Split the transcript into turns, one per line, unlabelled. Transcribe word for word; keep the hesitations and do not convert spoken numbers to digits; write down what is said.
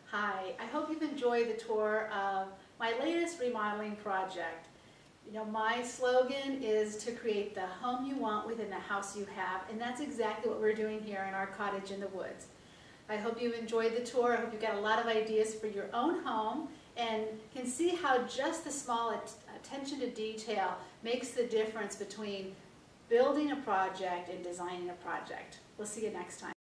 Hi, I hope you've enjoyed the tour of my latest remodeling project. You know, my slogan is to create the home you want within the house you have, and that's exactly what we're doing here in our cottage in the woods. I hope you've enjoyed the tour. I hope you got a lot of ideas for your own home and can see how just the small at attention to detail makes the difference between building a project and designing a project. We'll see you next time.